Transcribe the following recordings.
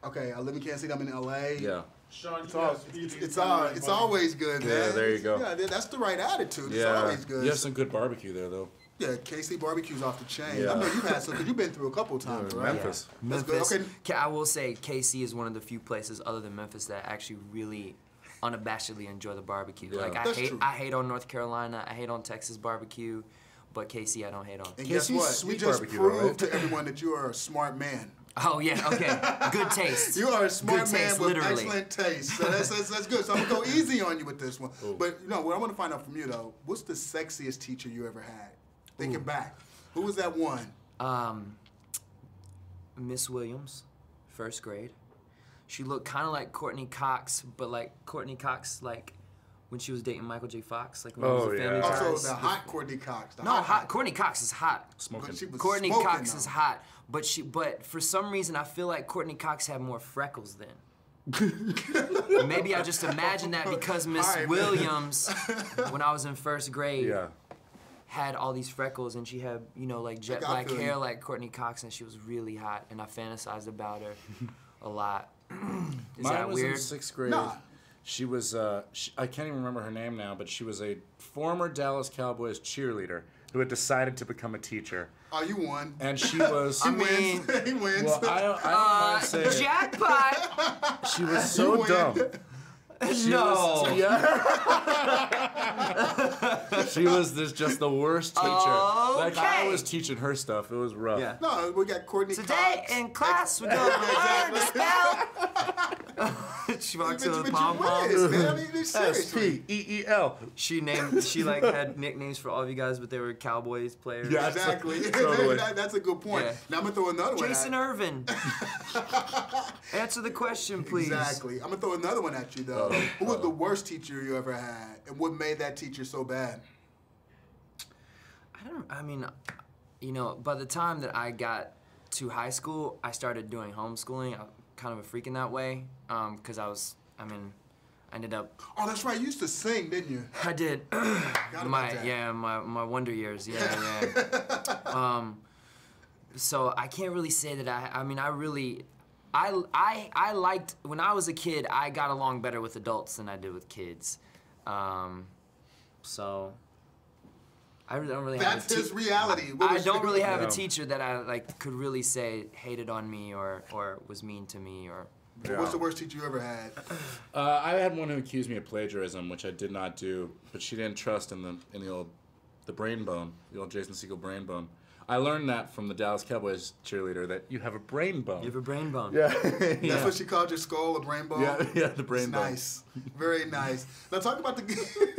Okay, Living Can't See, I'm in LA. Yeah. Shawn, it's always good, man. Yeah, there you go. Yeah, that's the right attitude. It's Yeah. always good. You have some good barbecue there, though. Yeah, KC barbecue's off the chain. Yeah. I know you've had some, because you've been through a couple times, Yeah, right? Memphis. Yeah. Memphis. Okay. I will say KC is one of the few places other than Memphis that actually really unabashedly enjoy the barbecue. Yeah. Like That's true. I hate on North Carolina, I hate on Texas barbecue, but KC I don't hate on. And guess KC's what? sweet You just barbecue, proved right? to everyone that you are a smart man. Oh yeah, okay. Good taste. You are a smart Good man taste, with literally. excellent taste. So that's good. So I'm gonna go easy on you with this one. Ooh. But you know what I want to find out from you though, what's the sexiest teacher you ever had? Thinking back. Who was that one? Miss Williams, first grade. She looked kind of like Courtney Cox, but like Courtney Cox, like when she was dating Michael J. Fox, like when it was a Family Ties. Also the hot Courtney Cox. No, hot. Courtney Cox is hot. Smoking. But she was Courtney smoking, Cox though. is hot, but for some reason I feel like Courtney Cox had more freckles then. Maybe I just imagined that because Miss All right, Williams, when I was in first grade, Yeah. had all these freckles and she had, you know, like jet I black feel hair you. like Courtney Cox, and she was really hot, and I fantasized about her a lot. Is Mine that was weird? in 6th grade. Nah. She was, I can't even remember her name now, but she was a former Dallas Cowboys cheerleader who had decided to become a teacher. Oh, you won. And she was... He wins. He wins. Well, I don't mind saying it. Jackpot! She was so win. dumb. She No. Was, yeah. She was just the worst teacher. Like I Okay. was teaching her stuff. It was rough. Yeah. No, we got Courtney Today Cox. in class we're gonna learn to spell. She walked to the But pom you poms. win, man. I mean, seriously. S-P-E-E-L. She like had nicknames for all of you guys, but they were Cowboys players. Yeah. Exactly. Totally. That's a good point. Yeah. Now I'm gonna throw another one. Jason Irvin. Answer the question, please. Exactly. I'm gonna throw another one at you though. Who was the worst teacher you ever had, and what made that teacher so bad? I mean, you know, by the time that I got to high school, I started doing homeschooling. I'm kind of a freak in that way, because I ended up. Oh, that's right. You used to sing, didn't you? I did. Forgot about that. my wonder years. Yeah. So I can't really say that I liked, when I was a kid, I got along better with adults than I did with kids. So I don't really have That's his reality. What I was don't your- really have Yeah. a teacher that I like could really say hated on me or was mean to me or. What's the worst teacher you ever had? I had one who accused me of plagiarism, which I did not do, but she didn't trust in the brain bone, the old Jason Segel brain bone. I learned that from the Dallas Cowboys cheerleader that you have a brain bone. You have a brain bone. Yeah. That's what she called your skull, a brain bone? Yeah, the brain bone. Nice. Very nice. Now talk about the...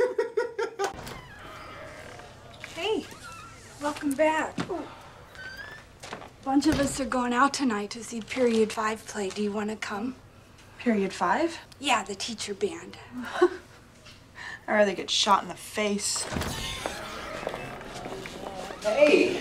Hey, welcome back. Bunch of us are going out tonight to see Period 5 play. Do you want to come? Period 5? Yeah, the teacher band. I'd rather get shot in the face. Hey!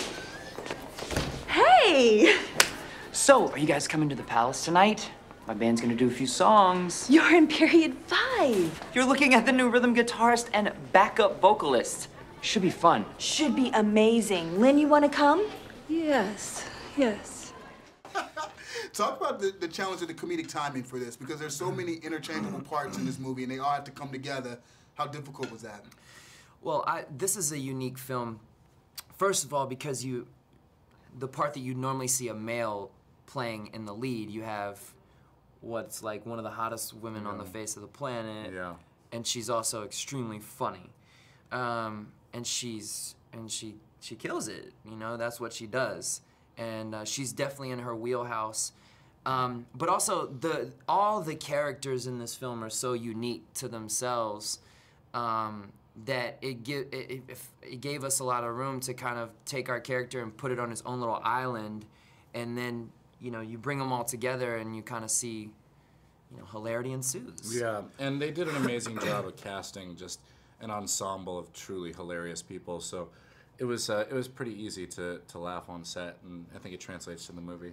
Hey! So, are you guys coming to the Palace tonight? My band's gonna do a few songs. You're in Period 5. You're looking at the new rhythm guitarist and backup vocalist. Should be fun. Should be amazing. Lynn, you want to come? Yes, yes. Talk about the challenge of the comedic timing for this, because there's so many interchangeable parts in this movie and they all have to come together. How difficult was that? Well, this is a unique film. First of all, because the part that you normally see a male playing in the lead, you have what's like one of the hottest women on the face of the planet. Yeah. And she's also extremely funny. And she kills it, you know, that's what she does. And she's definitely in her wheelhouse. But also, all the characters in this film are so unique to themselves that it gave us a lot of room to kind of take our character and put it on his own little island, and then, you know, you bring them all together and you kind of see, you know, hilarity ensues. Yeah, and they did an amazing job of casting just an ensemble of truly hilarious people. So it was pretty easy to laugh on set, and I think it translates to the movie.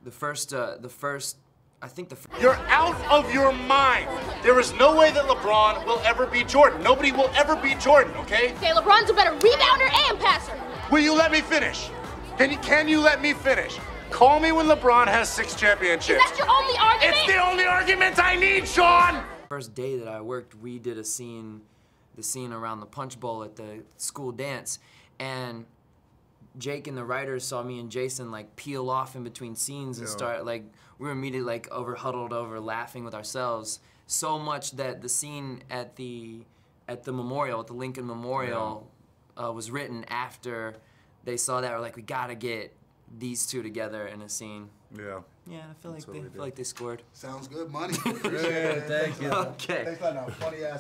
You're out of your mind. There is no way that LeBron will ever be Jordan. Nobody will ever be Jordan, okay? Okay, LeBron's a better rebounder and passer. Will you let me finish? Can you let me finish? Call me when LeBron has 6 championships. Is that your only argument? It's the only argument I need, Shawn! First day that I worked, we did the scene around the punch bowl at the school dance, and Jake and the writers saw me and Jason like peel off in between scenes and start like, we were immediately like huddled over laughing with ourselves, so much that the scene at the memorial, at the Lincoln Memorial, was written after they saw that. We're like, we gotta get these two together in a scene. Yeah. Yeah, I feel like they scored. Sounds good, money. Yeah, thank you. Okay. Thanks a lot. Funny ass.